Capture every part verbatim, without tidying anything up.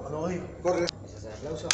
no hoy. Corre. ¿Vamos a hacer aplauso?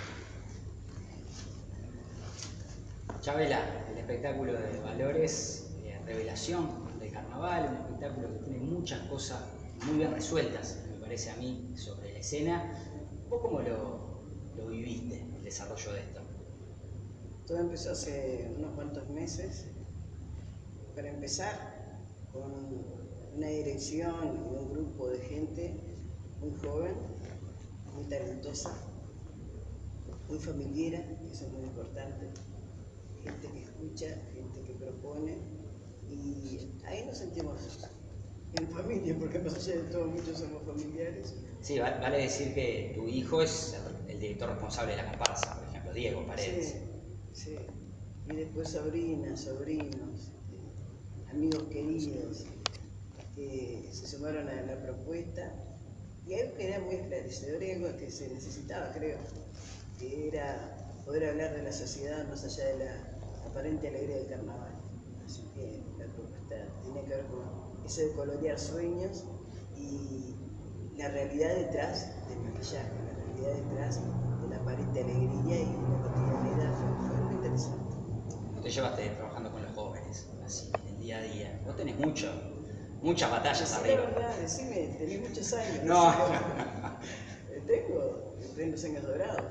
Chabela, el espectáculo de Valores, eh, revelación del carnaval, un espectáculo que tiene muchas cosas muy bien resueltas, me parece a mí, sobre la escena. ¿Vos cómo lo, lo viviste, el desarrollo de esto? Todo empezó hace unos cuantos meses. Para empezar, con una dirección y un grupo de gente muy joven, muy talentosa, muy familiar, eso es muy importante. Gente que escucha, gente que propone, y ahí nos sentimos en familia, porque más allá de todo, muchos somos familiares. Sí, vale decir que tu hijo es el director responsable de la comparsa, por ejemplo, Diego Paredes. Sí, sí. Y después sobrinas, sobrinos, amigos queridos que se sumaron a la propuesta, y algo que era muy esclarecedor y algo que se necesitaba, creo, que era poder hablar de la sociedad más allá de la aparente alegría del carnaval. Así que la propuesta tiene que ver con eso de colorear sueños y la realidad detrás del maquillaje, la realidad detrás de la aparente alegría y de la cotidianidad. Fue, fue muy interesante. ¿Cómo te llevaste trabajando con los jóvenes, así, en el día a día? Vos tenés mucho, muchas batallas Sí, arriba. la verdad, decime, tenés muchos años. No, no, no. Tengo, tengo los años dorados.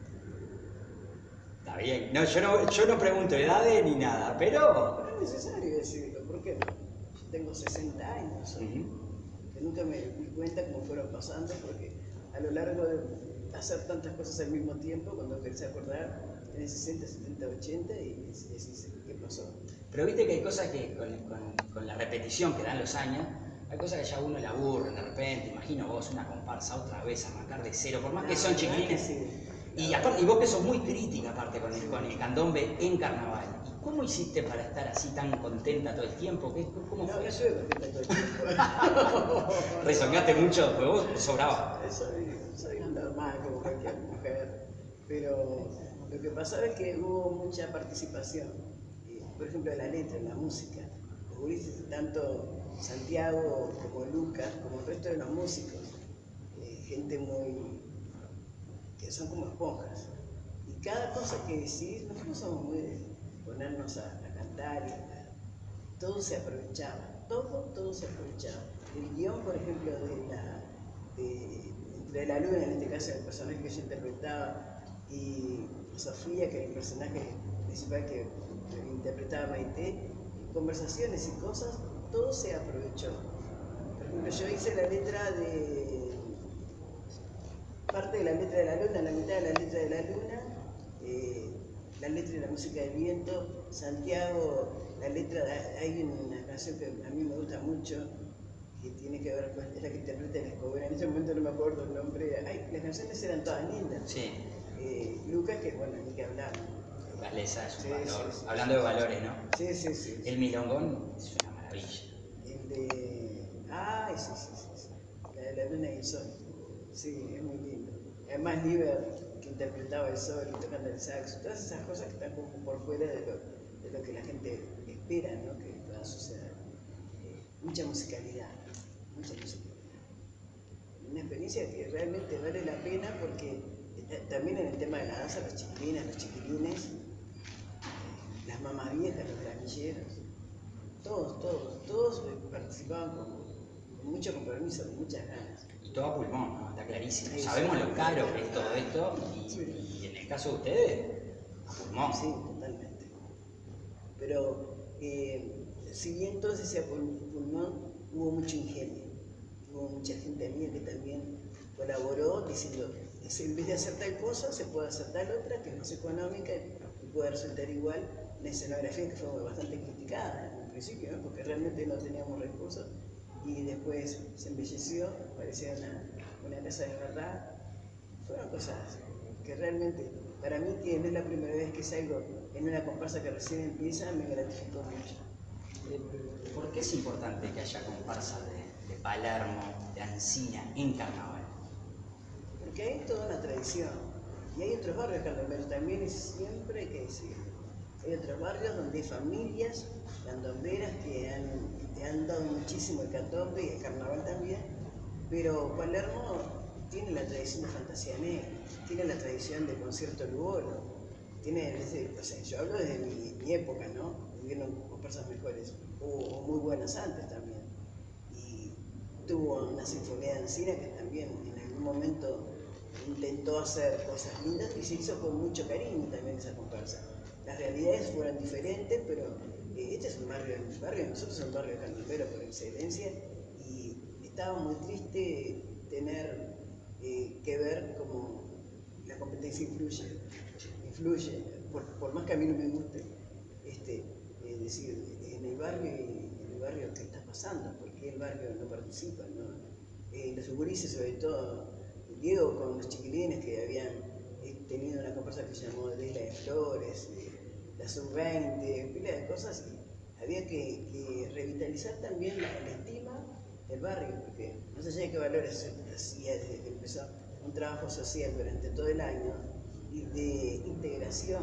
Está bien. No, yo no, yo no pregunto edades ni nada, pero... Pero es necesario decirlo, ¿por qué no? Yo tengo sesenta años, uh-huh. que nunca me di cuenta cómo fueron pasando, porque a lo largo de hacer tantas cosas al mismo tiempo, cuando empecé a acordar, tenés sesenta, setenta, ochenta y decís, ¿qué pasó? Pero viste que hay cosas que con, con, con la repetición que dan los años, hay cosas que ya uno la aburre de repente. Imagino vos una comparsa otra vez, arrancar de cero, por más no, que son chiquilines. Sí. Y, aparte, y vos que sos muy crítica aparte con el, con el candombe en carnaval. ¿Y cómo hiciste para estar así tan contenta todo el tiempo? ¿Qué, ¿Cómo no, fue? No, soy contenta todo el tiempo. ¿Resoñaste mucho? Porque vos sobraba. Soy, soy normal como cualquier mujer. Pero lo que pasaba es que hubo mucha participación. Por ejemplo, de la letra, en la música. Los gurises, tanto Santiago como Lucas, como el resto de los músicos, eh, gente muy... que son como esponjas. Y cada cosa que decís, nosotros somos muy de ponernos a, a cantar, y a, todo se aprovechaba, todo, todo se aprovechaba. El guión, por ejemplo, de la, de, de la Luna, en este caso el personaje que yo interpretaba, y Sofía, que era el personaje principal que interpretaba Maite, conversaciones y cosas, todo se aprovechó. Por ejemplo, yo hice la letra de... parte de la letra de la luna, la mitad de la letra de la luna, eh, la letra de la música del viento, Santiago, la letra, de, hay una canción que a mí me gusta mucho, que tiene que ver con, es la que interpreta el Escobar, en ese momento no me acuerdo el nombre, ay, las canciones eran todas lindas. Sí. Eh, Lucas, que bueno, ni que hablar. Galesa es un sí, valor, sí, sí, hablando sí, de valores, ¿no? Sí, sí, sí. El milongón es una maravilla. El de... Ay, sí, sí, sí, sí. La de la luna y el sol. Sí, es muy lindo. Además, Liber, que interpretaba el sol y tocando el saxo, todas esas cosas que están como por fuera de lo, de lo que la gente espera, ¿no? Que pueda suceder. Eh, mucha musicalidad, mucha musicalidad. Una experiencia que realmente vale la pena porque eh, también en el tema de la danza, los chiquilines, los chiquilines, eh, las mamás viejas, los granilleros, todos, todos, todos participaban con, con mucho compromiso, con muchas ganas. Y todo a pulmón, ¿no? Está clarísimo. Sí, Sabemos sí, lo caro que es todo esto y, sí. y en el caso de ustedes, a pulmón. Sí, totalmente. Pero eh, si bien entonces ese pulmón, hubo mucho ingenio, hubo mucha gente mía que también colaboró diciendo, en vez de hacer tal cosa, se puede hacer tal otra que es más económica y puede resultar igual. La escenografía que fue bastante criticada en un principio, ¿no? Porque realmente no teníamos recursos y después se embelleció, parecía una, una casa de verdad. Fueron cosas que realmente, para mí, que no es la primera vez que salgo en una comparsa que recién empieza, me gratificó mucho. ¿Por qué es importante que haya comparsa de, de Palermo, de Ancina, en carnaval? Porque hay toda una tradición y hay otros barrios candomberos también, y siempre hay que decirlo. Hay otros barrios donde hay familias candomberas que han, que han dado muchísimo el candombe y el carnaval también, pero Palermo tiene la tradición de Fantasía Negra, tiene la tradición del concierto Lugolo, tiene, desde, o sea, yo hablo desde mi, mi época, ¿no? Hubieron comparsas mejores, o, o muy buenas antes también. Y tuvo una sinfonía de Encina que también en algún momento intentó hacer cosas lindas y se hizo con mucho cariño también esa comparsa. Las realidades fueron diferentes, pero eh, este es un barrio, un barrio, nosotros somos un barrio candombero por excelencia, y estaba muy triste tener eh, que ver cómo la competencia influye, influye, por, por más que a mí no me guste, este, es decir, en el barrio, en el barrio ¿qué está pasando? ¿Por qué el barrio no participa? ¿No? Eh, los gurises, sobre todo, Diego con los chiquilines que habían eh, tenido una comparsa que se llamó de Isla de Flores, eh, la sub veinte, pila de cosas, y había que, que revitalizar también la, la estima del barrio, porque no sé de qué valores se hacía desde que empezó un trabajo social durante todo el año y de integración,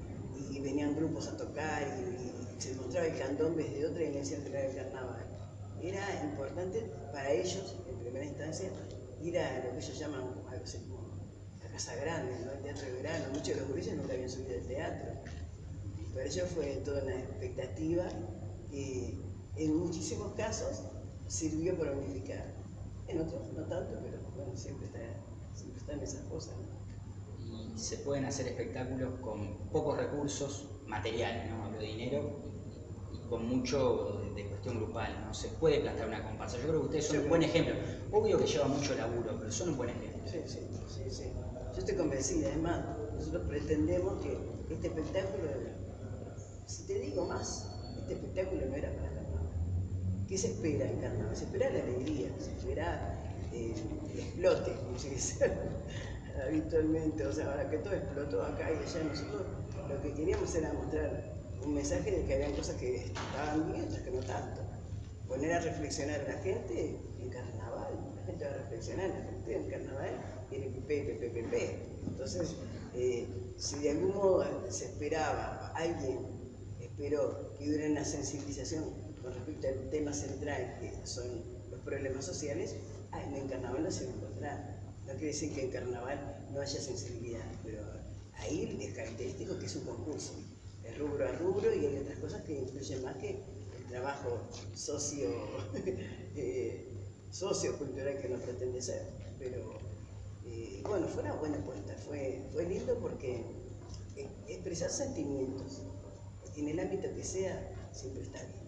y venían grupos a tocar y, y se mostraba el candombe desde otra dimensión que era el carnaval. Era importante para ellos, en primera instancia, ir a lo que ellos llaman algo así como la Casa Grande, ¿no? El teatro de verano. Muchos de los gurises nunca habían subido al teatro. Para ellos fue toda una expectativa que en muchísimos casos sirvió para unificar. En otros no tanto, pero bueno, siempre, está, siempre están esas cosas, ¿no? Y se pueden hacer espectáculos con pocos recursos materiales, ¿no? Hablo de dinero, y, y con mucho de, de cuestión grupal, ¿no? Se puede plantear una comparsa. Yo creo que ustedes son un buen ejemplo. Obvio que lleva mucho laburo, pero son un buen ejemplo. Sí, sí, sí, sí. Yo estoy convencida, además, nosotros pretendemos que este espectáculo, si te digo más, este espectáculo no era para carnaval. ¿Qué se espera en carnaval? Se espera la alegría, se espera eh, el explote, como se dice habitualmente, o sea, ahora que todo explotó acá y allá, nosotros lo que queríamos era mostrar un mensaje de que había cosas que estaban bien, otras que no tanto. Poner a reflexionar a la gente en carnaval, la gente va a reflexionar, la gente en carnaval tiene pipé, pipé, pipé. Entonces, eh, si de algún modo se esperaba, alguien esperó que hubiera una sensibilización con respecto al tema central, que son los problemas sociales, en carnaval no se va a encontrar. No quiere decir que en carnaval no haya sensibilidad, pero ahí es característico que es un concurso, es rubro a rubro, y hay otras cosas que influyen más que el trabajo socio, eh, sociocultural que uno pretende ser. Pero eh, bueno, fue una buena apuesta, fue, fue lindo porque eh, expresar sentimientos en el ámbito que sea siempre está bien.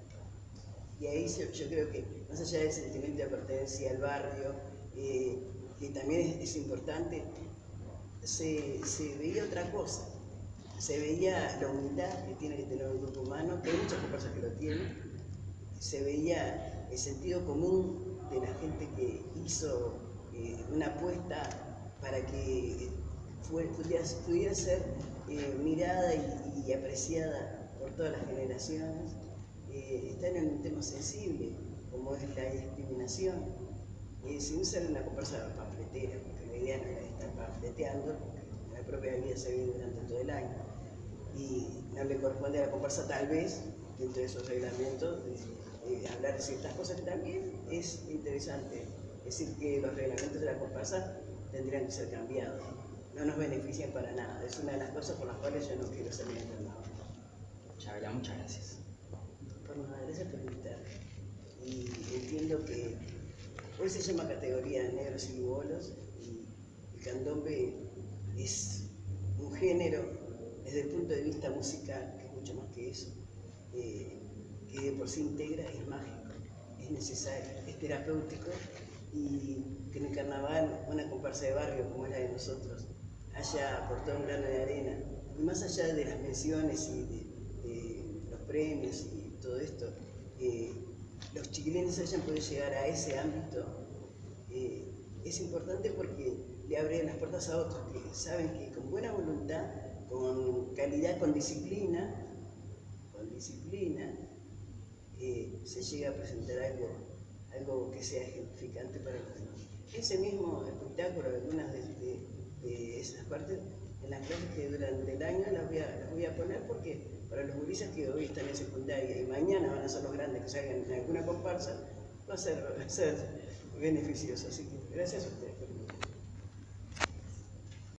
Y ahí yo, yo creo que más allá del sentimiento de pertenencia al barrio, eh, que también es, es importante, se, se veía otra cosa. Se veía la humildad que tiene que tener un grupo humano, que hay muchas comparsas que lo tienen. Se veía el sentido común de la gente que hizo eh, una apuesta para que fue, pudiera, pudiera ser eh, mirada y, y apreciada por todas las generaciones. Eh, están en un tema sensible, como es la discriminación. Eh, sin ser una comparsa pamfletera, porque la idea no era estar pamfleteando, porque la propia vida se vive durante todo el año. Y no le corresponde a la comparsa, tal vez, dentro de esos reglamentos, eh, hablar de ciertas cosas que también es interesante. Es decir, que los reglamentos de la comparsa tendrían que ser cambiados. No nos benefician para nada. Es una de las cosas por las cuales yo no quiero salir en carnaval. Chabela, muchas gracias. Por nada, gracias por invitarme. Y entiendo que hoy se llama categoría de negros y lugolos, y el candombe es un género desde el punto de vista musical, que es mucho más que eso, eh, que de por sí integra, es mágico, es necesario, es terapéutico, y que en el carnaval una comparsa de barrio como es la de nosotros haya aportado un grano de arena, y más allá de las menciones y de, de los premios y todo esto, eh, los chiquilines hayan podido llegar a ese ámbito, eh, es importante porque le abren las puertas a otros que saben que con buena voluntad, con calidad, con disciplina, con disciplina, eh, se llega a presentar algo, algo que sea ejemplificante para los demás. Ese mismo espectáculo, algunas de, de, de esas partes, en las clases que duran del año, las voy a, las voy a poner porque para los gurises que hoy están en secundaria y mañana van a ser los grandes que salgan en alguna comparsa, va a ser, va a ser beneficioso. Así que gracias a ustedes.